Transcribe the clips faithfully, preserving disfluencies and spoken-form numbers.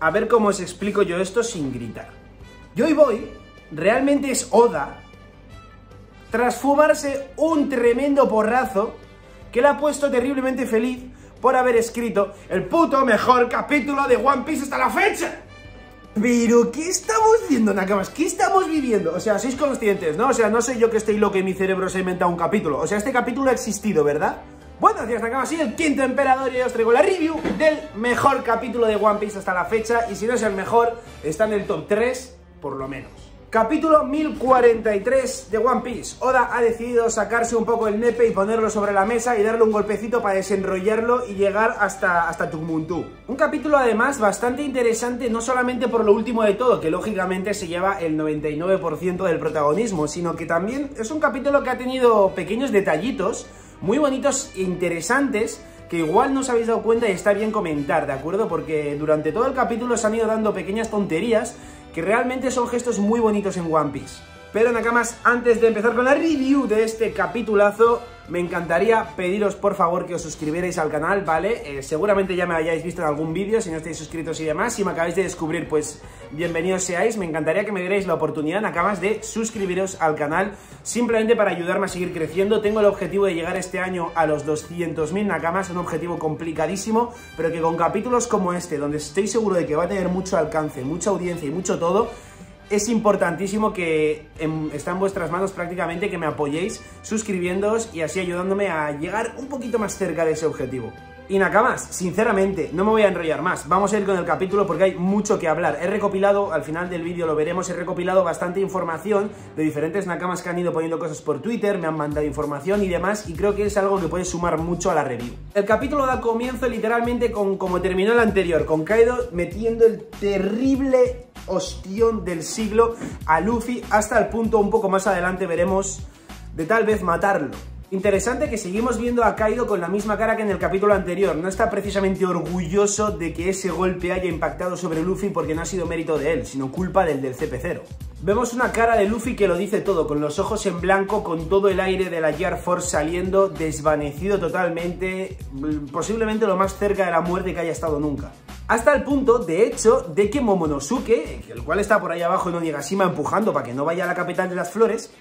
a ver cómo os explico yo esto sin gritar. Joy Boy realmente es Oda tras fumarse un tremendo porrazo que le ha puesto terriblemente feliz por haber escrito el puto mejor capítulo de One Piece hasta la fecha. Pero, ¿qué estamos viendo, Nakamas? ¿Qué estamos viviendo? O sea, sois conscientes, ¿no? O sea, no soy yo que estoy loco y mi cerebro se ha inventado un capítulo. O sea, este capítulo ha existido, ¿verdad? Buenos días, Nakamas, soy el Quinto Emperador y os traigo la review del mejor capítulo de One Piece hasta la fecha. Y si no es el mejor, está en el top tres, por lo menos. Capítulo mil cuarenta y tres de One Piece. Oda ha decidido sacarse un poco el nepe y ponerlo sobre la mesa y darle un golpecito para desenrollarlo y llegar hasta, hasta Tumuntú. Un capítulo además bastante interesante, no solamente por lo último de todo, que lógicamente se lleva el noventa y nueve por ciento del protagonismo, sino que también es un capítulo que ha tenido pequeños detallitos muy bonitos e interesantes, que igual no os habéis dado cuenta y está bien comentar, ¿de acuerdo? Porque durante todo el capítulo se han ido dando pequeñas tonterías que realmente son gestos muy bonitos en One Piece. Pero, Nakamas, antes de empezar con la review de este capitulazo, me encantaría pediros por favor que os suscribierais al canal, ¿vale? Eh, seguramente ya me hayáis visto en algún vídeo, si no estáis suscritos y demás. Si me acabáis de descubrir, pues bienvenidos seáis. Me encantaría que me dierais la oportunidad, Nakamas, de suscribiros al canal, simplemente para ayudarme a seguir creciendo. Tengo el objetivo de llegar este año a los doscientos mil, Nakamas, un objetivo complicadísimo, pero que con capítulos como este, donde estoy seguro de que va a tener mucho alcance, mucha audiencia y mucho todo, es importantísimo que en, está en vuestras manos prácticamente que me apoyéis suscribiéndoos y así ayudándome a llegar un poquito más cerca de ese objetivo. Y Nakamas, sinceramente, no me voy a enrollar más, vamos a ir con el capítulo porque hay mucho que hablar. He recopilado, al final del vídeo lo veremos, he recopilado bastante información de diferentes Nakamas que han ido poniendo cosas por Twitter, me han mandado información y demás, y creo que es algo que puede sumar mucho a la review. El capítulo da comienzo literalmente con como terminó el anterior, con Kaido metiendo el terrible ostión del siglo a Luffy, hasta el punto un poco más adelante veremos de tal vez matarlo. Interesante que seguimos viendo a Kaido con la misma cara que en el capítulo anterior. No está precisamente orgulloso de que ese golpe haya impactado sobre Luffy porque no ha sido mérito de él, sino culpa del del C P cero. Vemos una cara de Luffy que lo dice todo, con los ojos en blanco, con todo el aire de la Jar Force saliendo, desvanecido totalmente, posiblemente lo más cerca de la muerte que haya estado nunca. Hasta el punto, de hecho, de que Momonosuke, el cual está por ahí abajo en Onigashima empujando para que no vaya a la capital de las flores,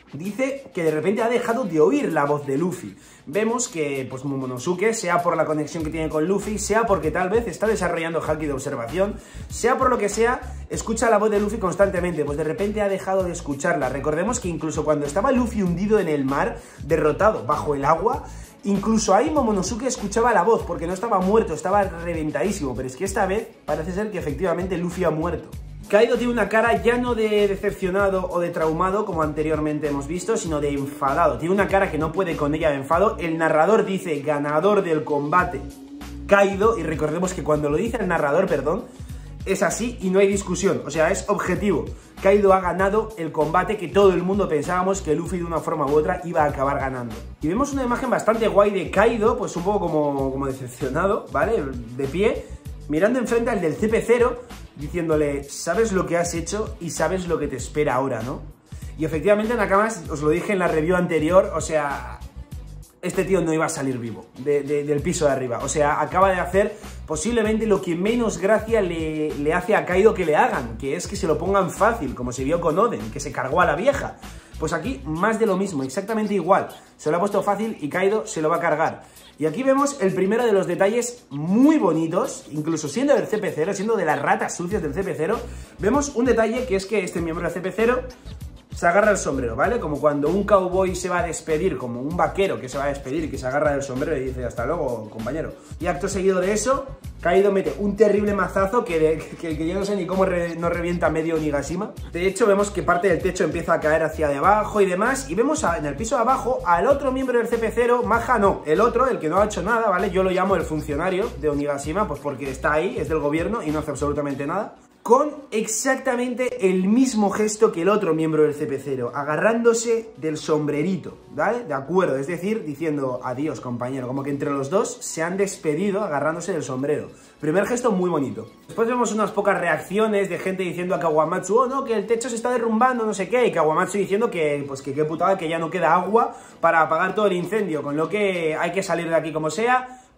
dice que de repente ha dejado de oír la voz de Luffy. Vemos que pues Momonosuke, sea por la conexión que tiene con Luffy, sea porque tal vez está desarrollando haki de observación, sea por lo que sea, escucha la voz de Luffy constantemente, pues de repente ha dejado de escucharla. Recordemos que incluso cuando estaba Luffy hundido en el mar, derrotado bajo el agua, incluso ahí Momonosuke escuchaba la voz, porque no estaba muerto, estaba reventadísimo, pero es que esta vez parece ser que efectivamente Luffy ha muerto. Kaido tiene una cara ya no de decepcionado o de traumado, como anteriormente hemos visto, sino de enfadado. Tiene una cara que no puede con ella de enfado. El narrador dice ganador del combate Kaido, y recordemos que cuando lo dice el narrador, perdón, es así y no hay discusión, o sea, es objetivo. Kaido ha ganado el combate que todo el mundo pensábamos que Luffy de una forma u otra iba a acabar ganando. Y vemos una imagen bastante guay de Kaido, pues un poco como, como decepcionado, ¿vale? De pie, mirando enfrente al del C P cero, diciéndole, sabes lo que has hecho y sabes lo que te espera ahora, ¿no? Y efectivamente, Nakamas, os lo dije en la review anterior, o sea, este tío no iba a salir vivo de, de, del piso de arriba. O sea, acaba de hacer posiblemente lo que menos gracia le, le hace a Kaido que le hagan, que es que se lo pongan fácil, como se vio con Oden, que se cargó a la vieja. Pues aquí más de lo mismo, exactamente igual. Se lo ha puesto fácil y Kaido se lo va a cargar. Y aquí vemos el primero de los detalles muy bonitos, incluso siendo del C P cero, siendo de las ratas sucias del C P cero, vemos un detalle que es que este miembro del C P cero se agarra el sombrero, ¿vale? Como cuando un cowboy se va a despedir, como un vaquero que se va a despedir y que se agarra del sombrero y dice hasta luego, compañero. Y acto seguido de eso, Kaido mete un terrible mazazo que, de, que, que yo no sé ni cómo re, no revienta medio Onigashima. De hecho, vemos que parte del techo empieza a caer hacia debajo y demás. Y vemos a, en el piso de abajo al otro miembro del C P cero, Maja no, el otro, el que no ha hecho nada, ¿vale? Yo lo llamo el funcionario de Onigashima, pues porque está ahí, es del gobierno y no hace absolutamente nada. Con exactamente el mismo gesto que el otro miembro del C P cero, agarrándose del sombrerito, ¿vale? De acuerdo, es decir, diciendo adiós, compañero, como que entre los dos se han despedido agarrándose del sombrero. Primer gesto muy bonito. Después vemos unas pocas reacciones de gente diciendo a Kawamatsu, oh no, que el techo se está derrumbando, no sé qué, y Kawamatsu diciendo que, pues que qué putada, que ya no queda agua para apagar todo el incendio, con lo que hay que salir de aquí como sea.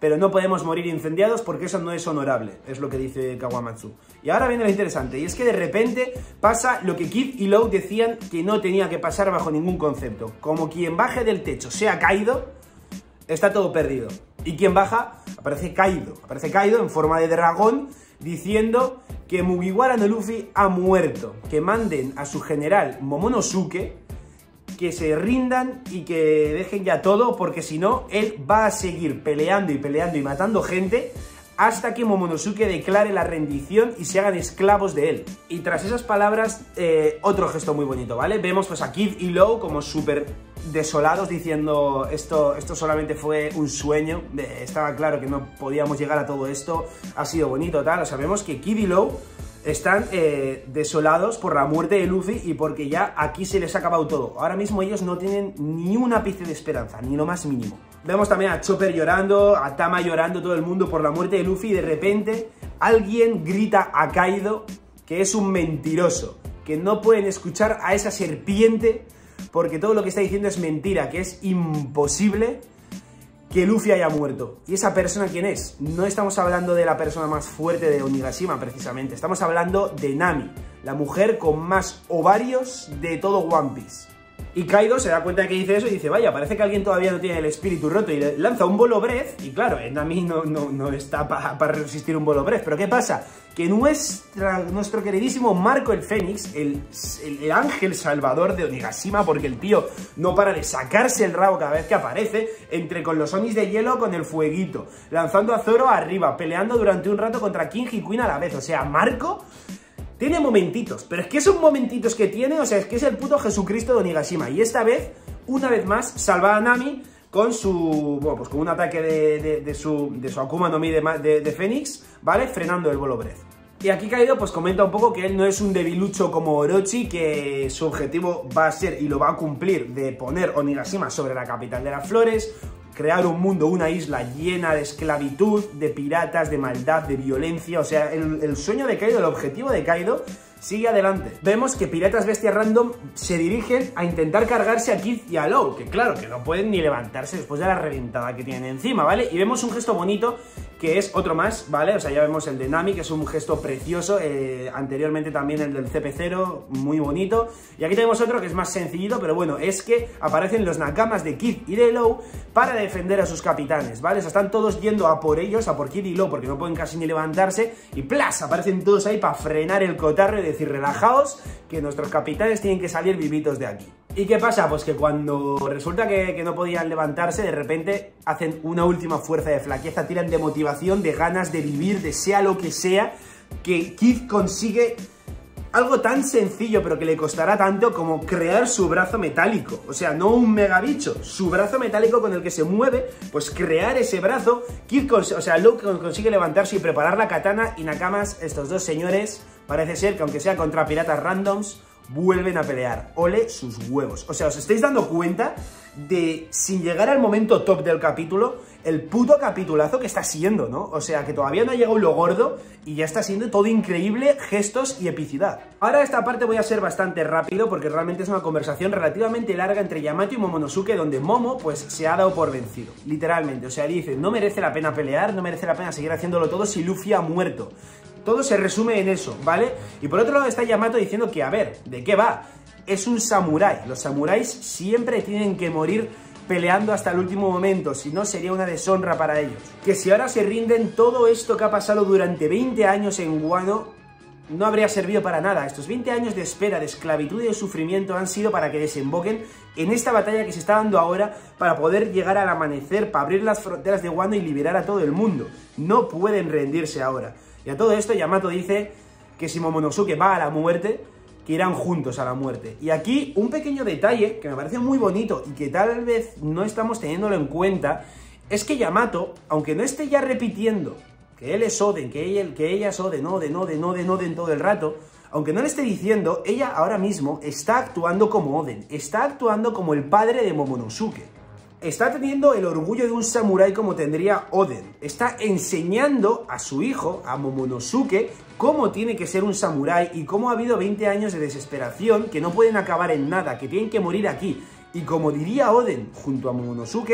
pero no podemos morir incendiados porque eso no es honorable, es lo que dice Kawamatsu. Y ahora viene lo interesante, y es que de repente pasa lo que Kid y Law decían que no tenía que pasar bajo ningún concepto. Como quien baje del techo sea Kaido, está todo perdido. Y quien baja, aparece Kaido, aparece Kaido en forma de dragón, diciendo que Mugiwara no Luffy ha muerto, que manden a su general Momonosuke, que se rindan y que dejen ya todo, porque si no, él va a seguir peleando y peleando y matando gente hasta que Momonosuke declare la rendición y se hagan esclavos de él. Y tras esas palabras, eh, otro gesto muy bonito, ¿vale? Vemos pues a Kid y Law como súper desolados diciendo esto, esto solamente fue un sueño, eh, estaba claro que no podíamos llegar a todo esto, ha sido bonito, tal. O sea, vemos que Kid y Law están eh, desolados por la muerte de Luffy y porque ya aquí se les ha acabado todo. Ahora mismo ellos no tienen ni un ápice de esperanza, ni lo más mínimo. Vemos también a Chopper llorando, a Tama llorando, todo el mundo por la muerte de Luffy, y de repente alguien grita a Kaido que es un mentiroso, que no pueden escuchar a esa serpiente porque todo lo que está diciendo es mentira, que es imposible que Luffy haya muerto. ¿Y esa persona quién es? No estamos hablando de la persona más fuerte de Onigashima, precisamente. Estamos hablando de Nami, la mujer con más ovarios de todo One Piece. Y Kaido se da cuenta de que dice eso y dice, vaya, parece que alguien todavía no tiene el espíritu roto, y le lanza un Bolo Breath, y claro, Nami no, no, no está para pa resistir un Bolo Breath. Pero ¿qué pasa? Que nuestra, nuestro queridísimo Marco el Fénix, el, el, el ángel salvador de Onigashima, porque el tío no para de sacarse el rabo cada vez que aparece, entre con los Onis de hielo, con el fueguito, lanzando a Zoro arriba, peleando durante un rato contra King y Queen a la vez. O sea, Marco tiene momentitos, pero es que esos momentitos que tiene, o sea, es que es el puto Jesucristo de Onigashima. Y esta vez, una vez más, salva a Nami con su, bueno, pues con un ataque de, de, de su, de su Akuma no Mi de, de, de Fénix, ¿vale? Frenando el Bolo Breath. Y aquí Kaido pues comenta un poco que él no es un debilucho como Orochi, que su objetivo va a ser, y lo va a cumplir, de poner Onigashima sobre la capital de las flores, crear un mundo, una isla llena de esclavitud, de piratas, de maldad, de violencia. O sea, el, el sueño de Kaido, el objetivo de Kaido sigue adelante. Vemos que Piratas Bestia Random se dirigen a intentar cargarse a Kid y a Law, que claro, que no pueden ni levantarse después de la reventada que tienen encima, ¿vale? Y vemos un gesto bonito, que es otro más, ¿vale? O sea, ya vemos el de Nami, que es un gesto precioso, eh, anteriormente también el del C P cero, muy bonito, y aquí tenemos otro que es más sencillito, pero bueno, es que aparecen los nakamas de Kid y de Law para defender a sus capitanes, ¿vale? O sea, están todos yendo a por ellos, a por Kid y Law, porque no pueden casi ni levantarse, y ¡plas! Aparecen todos ahí para frenar el cotarro y decir, relajaos, que nuestros capitanes tienen que salir vivitos de aquí. ¿Y qué pasa? Pues que cuando resulta que, que no podían levantarse, de repente hacen una última fuerza de flaqueza, tiran de motivación, de ganas de vivir, de sea lo que sea, que Kid consigue algo tan sencillo, pero que le costará tanto, como crear su brazo metálico. O sea, no un megabicho, su brazo metálico con el que se mueve, pues crear ese brazo. Kid, o sea, Luke consigue levantarse y preparar la katana, y nakamas, estos dos señores, parece ser que aunque sea contra piratas randoms, vuelven a pelear. Ole sus huevos. O sea, ¿os estáis dando cuenta de, sin llegar al momento top del capítulo, el puto capitulazo que está siendo, ¿no? O sea, que todavía no ha llegado lo gordo y ya está siendo todo increíble, gestos y epicidad. Ahora esta parte voy a ser bastante rápido porque realmente es una conversación relativamente larga entre Yamato y Momonosuke, donde Momo pues se ha dado por vencido, literalmente. O sea, dice, no merece la pena pelear, no merece la pena seguir haciéndolo todo si Luffy ha muerto. Todo se resume en eso, ¿vale? Y por otro lado está Yamato diciendo que, a ver, ¿de qué va? Es un samurái. Los samuráis siempre tienen que morir peleando hasta el último momento, si no sería una deshonra para ellos. Que si ahora se rinden, todo esto que ha pasado durante veinte años en Wano no habría servido para nada. Estos veinte años de espera, de esclavitud y de sufrimiento han sido para que desemboquen en esta batalla que se está dando ahora, para poder llegar al amanecer, para abrir las fronteras de Wano y liberar a todo el mundo. No pueden rendirse ahora. Y a todo esto Yamato dice que si Momonosuke va a la muerte, que irán juntos a la muerte. Y aquí un pequeño detalle que me parece muy bonito y que tal vez no estamos teniéndolo en cuenta, es que Yamato, aunque no esté ya repitiendo que él es Oden, que ella, que ella es Oden, Oden, Oden, Oden, Oden todo el rato, aunque no le esté diciendo, ella ahora mismo está actuando como Oden, está actuando como el padre de Momonosuke. Está teniendo el orgullo de un samurái como tendría Oden. Está enseñando a su hijo, a Momonosuke, cómo tiene que ser un samurái y cómo ha habido veinte años de desesperación que no pueden acabar en nada, que tienen que morir aquí. Y como diría Oden junto a Momonosuke,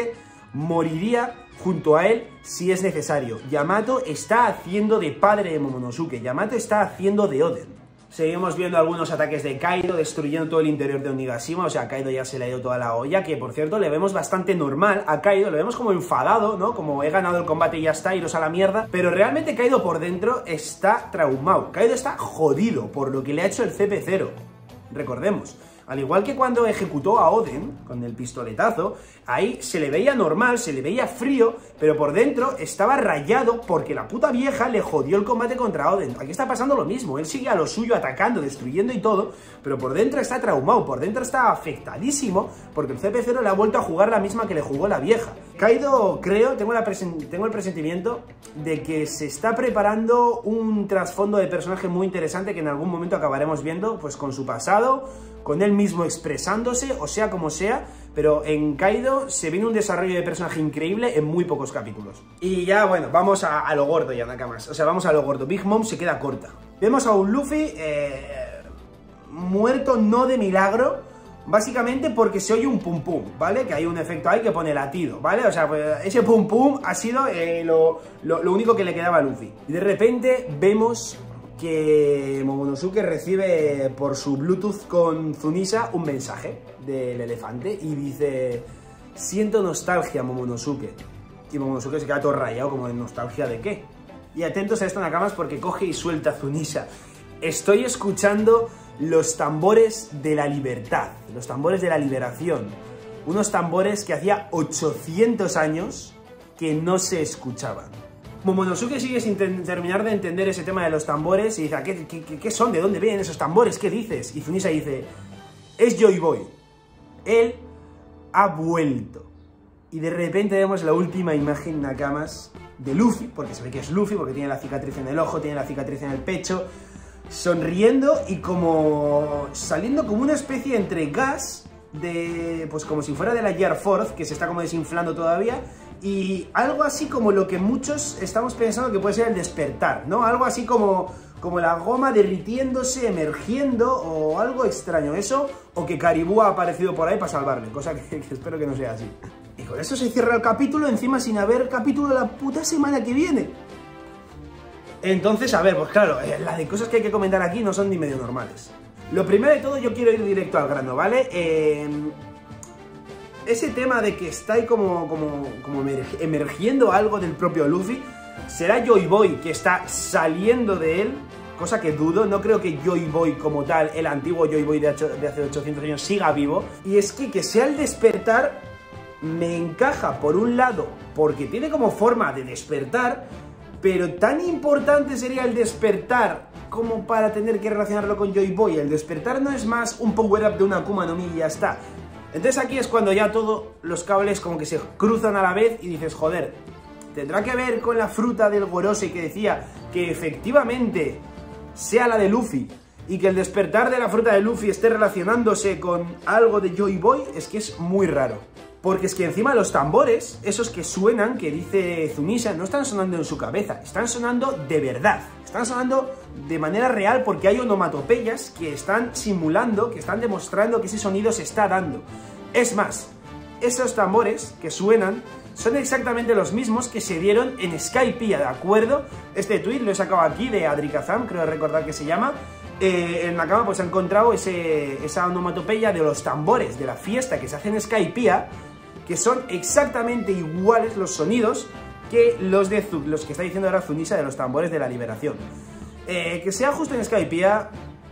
moriría junto a él si es necesario. Yamato está haciendo de padre de Momonosuke, Yamato está haciendo de Oden. Seguimos viendo algunos ataques de Kaido, destruyendo todo el interior de Onigashima, o sea, a Kaido ya se le ha ido toda la olla, que por cierto le vemos bastante normal a Kaido, lo vemos como enfadado, ¿no? Como he ganado el combate y ya está, iros a la mierda, pero realmente Kaido por dentro está traumado, Kaido está jodido por lo que le ha hecho el C P cero, recordemos. Al igual que cuando ejecutó a Oden con el pistoletazo, ahí se le veía normal, se le veía frío, pero por dentro estaba rayado porque la puta vieja le jodió el combate contra Oden. Aquí está pasando lo mismo, él sigue a lo suyo atacando, destruyendo y todo, pero por dentro está traumado, por dentro está afectadísimo porque el C P cero le ha vuelto a jugar la misma que le jugó la vieja. Kaido, creo, tengo, la tengo el presentimiento de que se está preparando un trasfondo de personaje muy interesante que en algún momento acabaremos viendo, pues con su pasado, con él mismo expresándose, o sea como sea, pero en Kaido se viene un desarrollo de personaje increíble en muy pocos capítulos. Y ya, bueno, vamos a, a lo gordo ya, Nakamas, o sea, vamos a lo gordo. Big Mom se queda corta. Vemos a un Luffy eh, muerto no de milagro, básicamente porque se oye un pum pum, ¿vale? Que hay un efecto ahí que pone latido, ¿vale? O sea, pues ese pum pum ha sido eh, lo, lo, lo único que le quedaba a Luffy. Y de repente vemos que Momonosuke recibe por su Bluetooth con Zunisha un mensaje del elefante y dice: siento nostalgia, Momonosuke. Y Momonosuke se queda todo rayado, como de nostalgia de qué. Y atentos a esto, Nakamas, porque coge y suelta a Zunisha: estoy escuchando los tambores de la libertad, los tambores de la liberación, unos tambores que hacía ochocientos años que no se escuchaban. Momonosuke sigue sin terminar de entender ese tema de los tambores y dice: ¿Qué, qué, ¿qué son? ¿De dónde vienen esos tambores? ¿Qué dices? Y Zunisha dice: es Joy Boy, él ha vuelto. Y de repente vemos la última imagen, Nakamas, de Luffy, porque se ve que es Luffy, porque tiene la cicatriz en el ojo, tiene la cicatriz en el pecho, sonriendo y como saliendo como una especie entre gas de, pues como si fuera de la Gear Force, que se está como desinflando todavía, y algo así como lo que muchos estamos pensando que puede ser el despertar, ¿no? Algo así como, como la goma derritiéndose, emergiendo, o algo extraño eso, o que Caribou ha aparecido por ahí para salvarle, cosa que, que espero que no sea así. Y con eso se cierra el capítulo, encima sin haber capítulo la puta semana que viene. Entonces, a ver, pues claro, eh, la de cosas que hay que comentar aquí no son ni medio normales. Lo primero de todo, yo quiero ir directo al grano, ¿vale? Eh... Ese tema de que está ahí como, como, como emergiendo algo del propio Luffy, ¿será Joy Boy que está saliendo de él? Cosa que dudo, no creo que Joy Boy como tal, el antiguo Joy Boy de, de hace ochocientos años, siga vivo. Y es que que sea el despertar me encaja por un lado, porque tiene como forma de despertar, pero tan importante sería el despertar como para tener que relacionarlo con Joy Boy. El despertar no es más un power-up de una Akuma no Mi y ya está. Entonces aquí es cuando ya todos los cables como que se cruzan a la vez y dices: joder, ¿tendrá que ver con la fruta del Gorosei que decía que efectivamente sea la de Luffy y que el despertar de la fruta de Luffy esté relacionándose con algo de Joy Boy? Es que es muy raro. Porque es que encima los tambores, esos que suenan, que dice Zunisha, no están sonando en su cabeza, están sonando de verdad. Están sonando de manera real porque hay onomatopeyas que están simulando, que están demostrando que ese sonido se está dando. Es más, esos tambores que suenan son exactamente los mismos que se dieron en Skypiea, ¿de acuerdo? Este tweet lo he sacado aquí de Adrikazam, creo recordar que se llama. Eh, en la cama pues ha encontrado ese, esa onomatopeya de los tambores de la fiesta que se hace en Skypiea, que son exactamente iguales los sonidos que los, de, los que está diciendo ahora Zunisha de los tambores de la liberación. Eh, que sea justo en Skypiea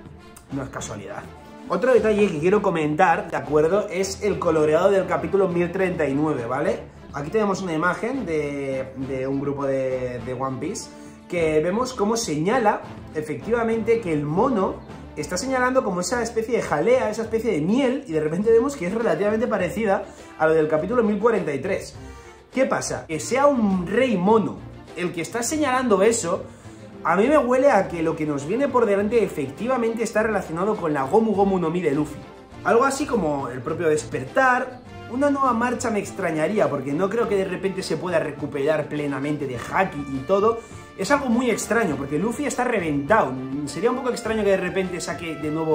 no es casualidad. Otro detalle que quiero comentar, ¿de acuerdo? Es el coloreado del capítulo mil treinta y nueve, ¿vale? Aquí tenemos una imagen de, de un grupo de, de One Piece que vemos cómo señala efectivamente que el mono está señalando como esa especie de jalea, esa especie de miel, y de repente vemos que es relativamente parecida a lo del capítulo mil cuarenta y tres. ¿Qué pasa? Que sea un rey mono el que está señalando eso, a mí me huele a que lo que nos viene por delante efectivamente está relacionado con la Gomu Gomu no Mi de Luffy. Algo así como el propio despertar. Una nueva marcha me extrañaría, porque no creo que de repente se pueda recuperar plenamente de Haki y todo. Es algo muy extraño, porque Luffy está reventado. Sería un poco extraño que de repente saque de nuevo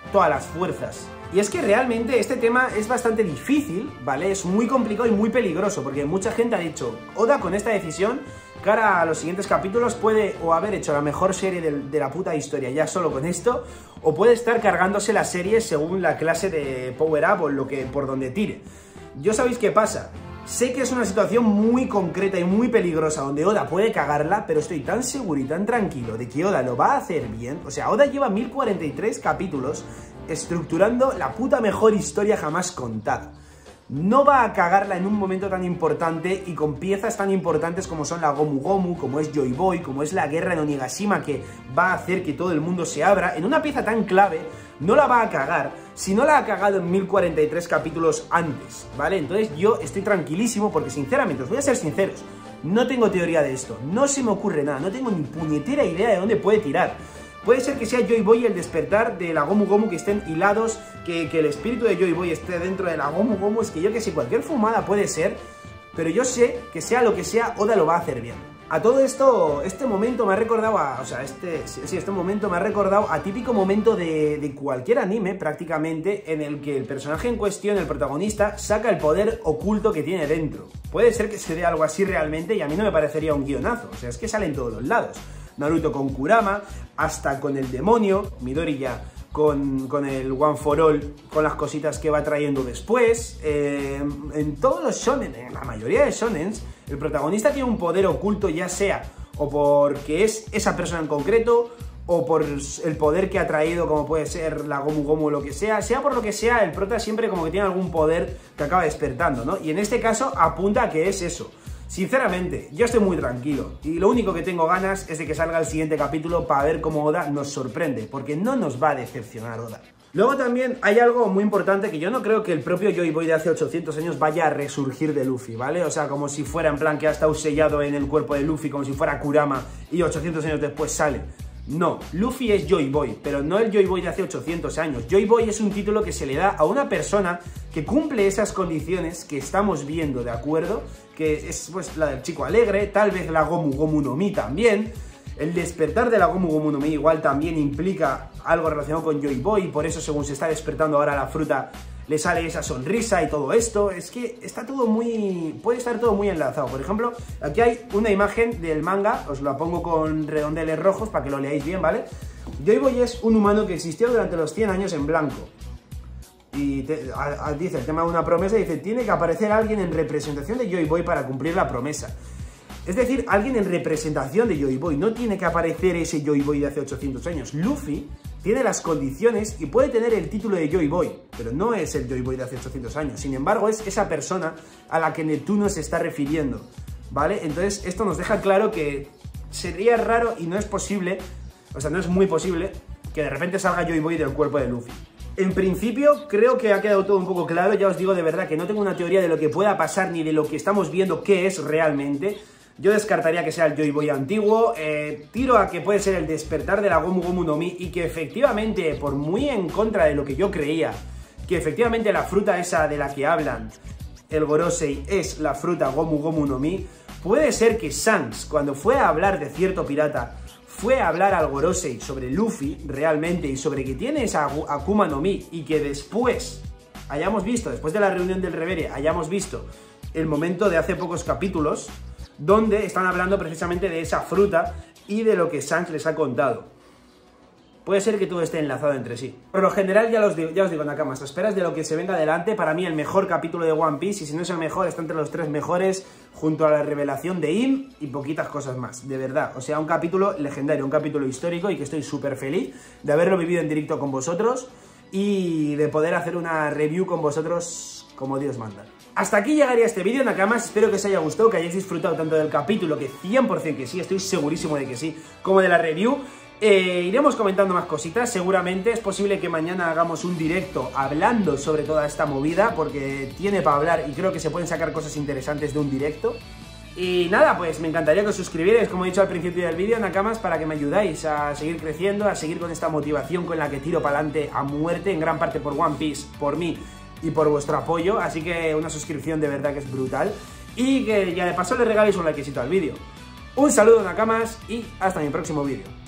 todas las fuerzas. Y es que realmente este tema es bastante difícil, ¿vale? Es muy complicado y muy peligroso, porque mucha gente ha dicho, Oda con esta decisión, cara a los siguientes capítulos, puede o haber hecho la mejor serie de, de la puta historia ya solo con esto, o puede estar cargándose la serie según la clase de Power Up o lo que, por donde tire. ¿Yo sabéis qué pasa? Sé que es una situación muy concreta y muy peligrosa donde Oda puede cagarla, pero estoy tan seguro y tan tranquilo de que Oda lo va a hacer bien. O sea, Oda lleva mil cuarenta y tres capítulos estructurando la puta mejor historia jamás contada. No va a cagarla en un momento tan importante y con piezas tan importantes como son la Gomu Gomu, como es Joy Boy, como es la guerra en Onigashima, que va a hacer que todo el mundo se abra. En una pieza tan clave no la va a cagar si no la ha cagado en mil cuarenta y tres capítulos antes, ¿vale? Entonces yo estoy tranquilísimo porque sinceramente, os voy a ser sinceros, no tengo teoría de esto, no se me ocurre nada, no tengo ni puñetera idea de dónde puede tirar. Puede ser que sea Joy Boy el despertar de la Gomu Gomu, que estén hilados, que, que el espíritu de Joy Boy esté dentro de la Gomu Gomu, es que yo que sé, cualquier fumada puede ser, pero yo sé que sea lo que sea, Oda lo va a hacer bien. A todo esto, este momento me ha recordado a, o sea, este, sí, este momento me ha recordado a típico momento de, de cualquier anime, prácticamente, en el que el personaje en cuestión, el protagonista, saca el poder oculto que tiene dentro. Puede ser que se dé algo así realmente y a mí no me parecería un guionazo, o sea, es que sale en todos los lados. Naruto con Kurama, hasta con el demonio, Midori ya con, con el One for All, con las cositas que va trayendo después. Eh, en todos los shonen, en la mayoría de shonens, el protagonista tiene un poder oculto, ya sea o porque es esa persona en concreto, o por el poder que ha traído, como puede ser la Gomu Gomu o lo que sea. Sea por lo que sea, el prota siempre como que tiene algún poder que acaba despertando, ¿no? Y en este caso apunta a que es eso. Sinceramente, yo estoy muy tranquilo y lo único que tengo ganas es de que salga el siguiente capítulo para ver cómo Oda nos sorprende, porque no nos va a decepcionar Oda. Luego también hay algo muy importante que yo no creo que el propio Joy Boy de hace ochocientos años vaya a resurgir de Luffy, ¿vale? O sea, como si fuera en plan que ha estado sellado en el cuerpo de Luffy, como si fuera Kurama y ochocientos años después sale. No, Luffy es Joy Boy, pero no el Joy Boy de hace ochocientos años. Joy Boy es un título que se le da a una persona que cumple esas condiciones que estamos viendo, ¿de acuerdo? Que es pues la del chico alegre, tal vez la Gomu Gomu no Mi también. El despertar de la Gomu Gomu no Mi igual también implica algo relacionado con Joy Boy, por eso según se está despertando ahora la fruta le sale esa sonrisa y todo esto. Es que está todo muy... puede estar todo muy enlazado. Por ejemplo, aquí hay una imagen del manga, os la pongo con redondeles rojos para que lo leáis bien, ¿vale? Joy Boy es un humano que existió durante los cien años en blanco. Y te, a, a, dice el tema de una promesa, dice, tiene que aparecer alguien en representación de Joy Boy para cumplir la promesa. Es decir, alguien en representación de Joy Boy, no tiene que aparecer ese Joy Boy de hace ochocientos años. Luffy tiene las condiciones y puede tener el título de Joy Boy, pero no es el Joy Boy de hace ochocientos años. Sin embargo, es esa persona a la que Neptuno se está refiriendo, ¿vale? Entonces, esto nos deja claro que sería raro y no es posible, o sea, no es muy posible, que de repente salga Joy Boy del cuerpo de Luffy. En principio, creo que ha quedado todo un poco claro. Ya os digo de verdad que no tengo una teoría de lo que pueda pasar ni de lo que estamos viendo qué es realmente. Yo descartaría que sea el Joy Boy antiguo, eh, tiro a que puede ser el despertar de la Gomu Gomu no Mi y que efectivamente, por muy en contra de lo que yo creía, que efectivamente la fruta esa de la que hablan, el Gorosei, es la fruta Gomu Gomu no Mi, puede ser que Shanks, cuando fue a hablar de cierto pirata, fue a hablar al Gorosei sobre Luffy realmente y sobre que tiene esa Akuma no Mi y que después hayamos visto, después de la reunión del Reverie, hayamos visto el momento de hace pocos capítulos donde están hablando precisamente de esa fruta y de lo que Shanks les ha contado. Puede ser que todo esté enlazado entre sí. Por lo general, ya, los digo, ya os digo, Nakamas, a esperas de lo que se venga adelante. Para mí el mejor capítulo de One Piece, y si no es el mejor, está entre los tres mejores, junto a la revelación de Im y poquitas cosas más, de verdad. O sea, un capítulo legendario, un capítulo histórico y que estoy súper feliz de haberlo vivido en directo con vosotros y de poder hacer una review con vosotros como Dios manda. Hasta aquí llegaría este vídeo, Nakamas, espero que os haya gustado, que hayáis disfrutado tanto del capítulo, que cien por cien que sí, estoy segurísimo de que sí, como de la review. Eh, iremos comentando más cositas, seguramente es posible que mañana hagamos un directo hablando sobre toda esta movida, porque tiene para hablar y creo que se pueden sacar cosas interesantes de un directo. Y nada, pues me encantaría que os suscribierais, como he dicho al principio del vídeo, Nakamas, para que me ayudáis a seguir creciendo, a seguir con esta motivación con la que tiro para adelante a muerte, en gran parte por One Piece, por mí y por vuestro apoyo, así que una suscripción de verdad que es brutal y que ya de paso le regaléis un likecito al vídeo. Un saludo, Nakamas, y hasta mi próximo vídeo.